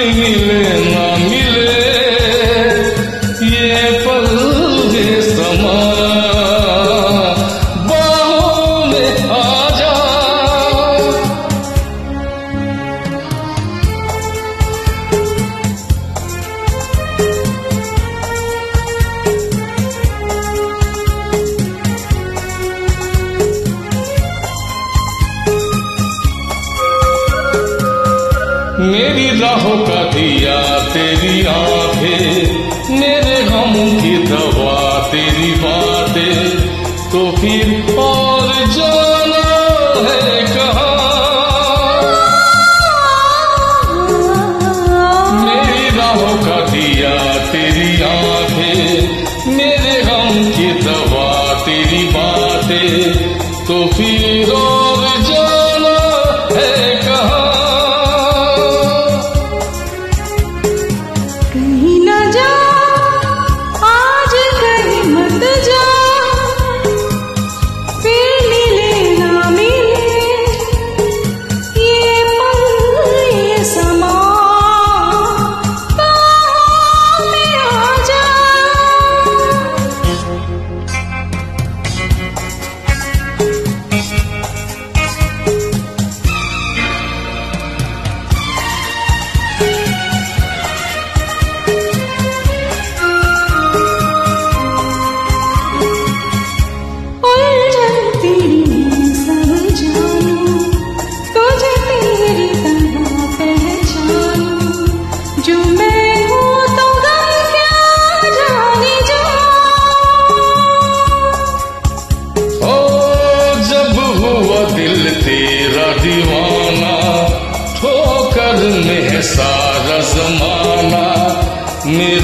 मिले ना मिले ये पल है समा, बाहों में आ जा। मेरी राहों का दिया तेरी आंखें, मेरे गम की दवा तेरी बातें, तो फिर और जाना है कहाँ। मेरी राहों का दिया तेरी आंखें, मेरे गम की दवा तेरी बातें, तो फिर और जाना है कहाँ। कहीं न जा आज, कहीं मत जा, फिर मिले ना मिले ये पल ये समा, बाहों में आ जा। तेरा दीवाना ठोकर में है सारा जमाना, मेरा